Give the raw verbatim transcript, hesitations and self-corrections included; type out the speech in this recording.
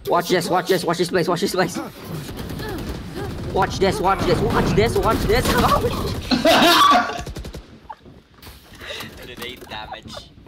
Watch this, watch this, watch this place, watch this place. Watch this, watch this, watch this, watch this. Eight damage.